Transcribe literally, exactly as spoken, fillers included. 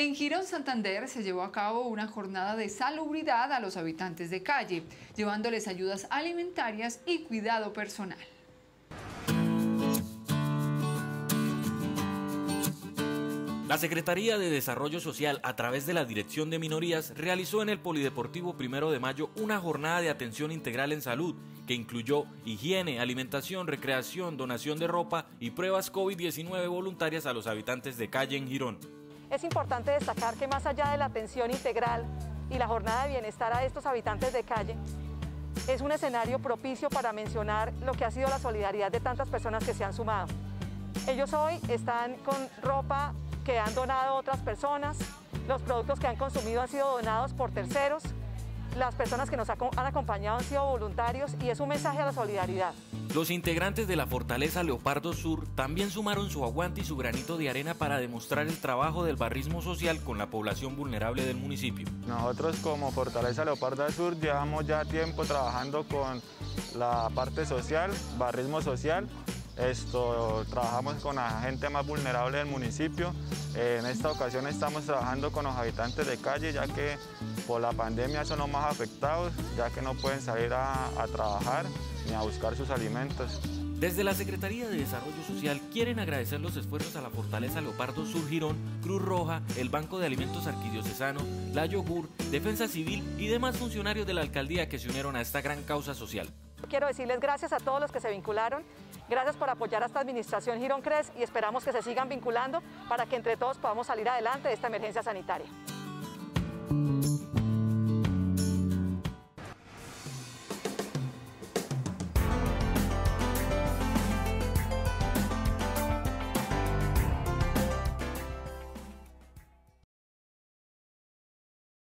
En Girón, Santander, se llevó a cabo una jornada de salubridad a los habitantes de calle, llevándoles ayudas alimentarias y cuidado personal. La Secretaría de Desarrollo Social, a través de la Dirección de Minorías, realizó en el Polideportivo Primero de Mayo una jornada de atención integral en salud que incluyó higiene, alimentación, recreación, donación de ropa y pruebas COVID diecinueve voluntarias a los habitantes de calle en Girón. Es importante destacar que más allá de la atención integral y la jornada de bienestar a estos habitantes de calle, es un escenario propicio para mencionar lo que ha sido la solidaridad de tantas personas que se han sumado. Ellos hoy están con ropa que han donado otras personas, los productos que han consumido han sido donados por terceros, las personas que nos han acompañado han sido voluntarios y es un mensaje a la solidaridad. Los integrantes de la Fortaleza Leopardo Sur también sumaron su aguante y su granito de arena para demostrar el trabajo del barrismo social con la población vulnerable del municipio. Nosotros como Fortaleza Leopardo Sur llevamos ya tiempo trabajando con la parte social, barrismo social. Esto, trabajamos con la gente más vulnerable del municipio. En esta ocasión estamos trabajando con los habitantes de calle, ya que por la pandemia son los más afectados, ya que no pueden salir a, a trabajar ni a buscar sus alimentos. Desde la Secretaría de Desarrollo Social quieren agradecer los esfuerzos a la Fortaleza Leopardo Sur Girón, Cruz Roja, el Banco de Alimentos Arquidiocesano, la Yogur, Defensa Civil y demás funcionarios de la alcaldía que se unieron a esta gran causa social. Quiero decirles gracias a todos los que se vincularon. Gracias por apoyar a esta administración Girón Cres y esperamos que se sigan vinculando para que entre todos podamos salir adelante de esta emergencia sanitaria.